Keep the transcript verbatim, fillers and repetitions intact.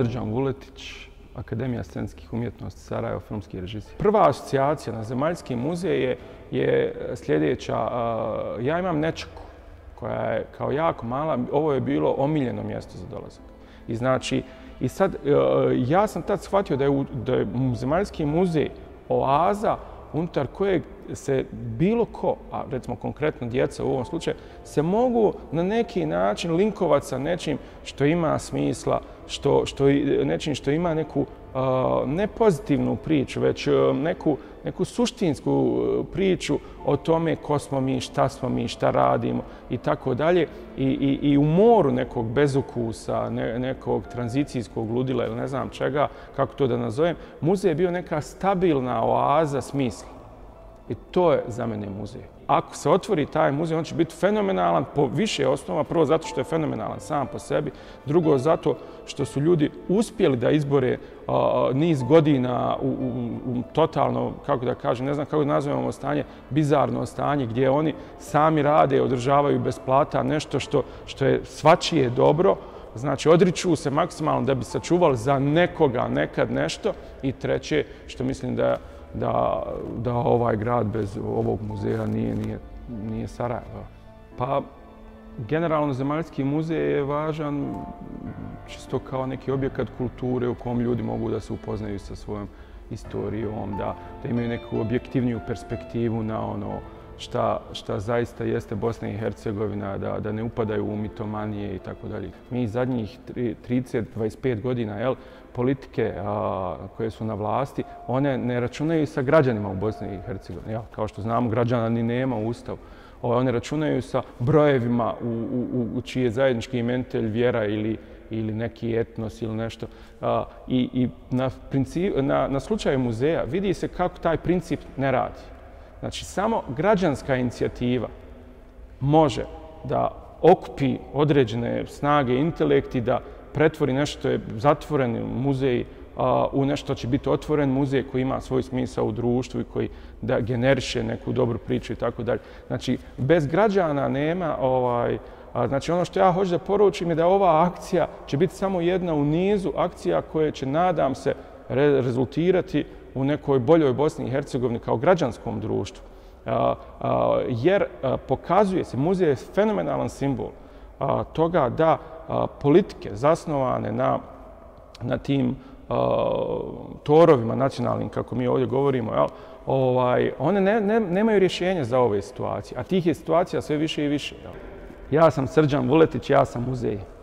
Srđan Vuletić, Akademija scenskih umjetnosti Sarajevo, filmski režisir. Prva asocijacija na Zemaljski muzej je, je sljedeća. Ja imam nećaku koja je kao jako mala, ovo je bilo omiljeno mjesto za dolazak. I znači, i sad, ja sam tad shvatio da je, da je Zemaljski muzej oaza unutar kojeg se bilo ko, a recimo konkretno djeca u ovom slučaju, se mogu na neki način linkovati sa nečim što ima smisla, što, što, nečim što ima neku uh, ne pozitivnu priču, već uh, neku, neku suštinsku priču o tome ko smo mi, šta smo mi, šta radimo i tako dalje. I, i, i u moru nekog bezukusa, ne, nekog tranzicijskog ludila ili ne znam čega, kako to da nazovem, muzej je bio neka stabilna oaza smisla. I to je za mene muzej. Ako se otvori taj muzej, on će biti fenomenalan po više osnova. Prvo zato što je fenomenalan sam po sebi. Drugo zato što su ljudi uspjeli da izbore uh, niz godina u, u, u totalno, kako da kažem, ne znam kako da nazovemo stanje, bizarno stanje gdje oni sami rade, održavaju bez plata nešto što, što je svačije dobro. Znači, odriču se maksimalno da bi sačuvali za nekoga nekad nešto. I treće, što mislim da Da, da ovaj grad bez ovog muzeja nije, nije, nije Sarajevo. Pa, generalno Zemaljski muzej je važan čisto kao neki objekat kulture u kom ljudi mogu da se upoznaju sa svojom istorijom, da, da imaju neku objektivniju perspektivu na ono šta, šta zaista jeste Bosna i Hercegovina, da, da ne upadaju u mitomanije i tako dalje. Mi zadnjih trideset do dvadeset pet godina, jel, politike a, koje su na vlasti, one ne računaju sa građanima u Bosni i Hercegovini. Ja, kao što znamo, građana ni nema u Ustavu. One računaju sa brojevima u, u, u čiji je zajednički imenitelj vjera ili, ili neki etnos ili nešto. A, I i na, princip, na, na slučaju muzeja vidi se kako taj princip ne radi. Znači, samo građanska inicijativa može da okupi određene snage, intelekti, da pretvori nešto što je zatvoren muzej a, u nešto što će biti otvoren muzej koji ima svoj smisao u društvu i koji da generiše neku dobru priču i tako dalje. Znači, bez građana nema ovaj... A, znači, ono što ja hoću da poručim je da ova akcija će biti samo jedna u nizu akcija koje će, nadam se, re, rezultirati u nekoj boljoj Bosni i Hercegovini kao građanskom društvu. A, a, jer a, pokazuje se, muzej je fenomenalan simbol a, toga da a, politike zasnovane na, na tim a, torovima nacionalnim, kako mi ovdje govorimo, jel, ovaj, one ne, ne, nemaju rješenja za ove situacije, a tih je situacija sve više i više. Jel. Ja sam Srđan Vuletić, ja sam muzej.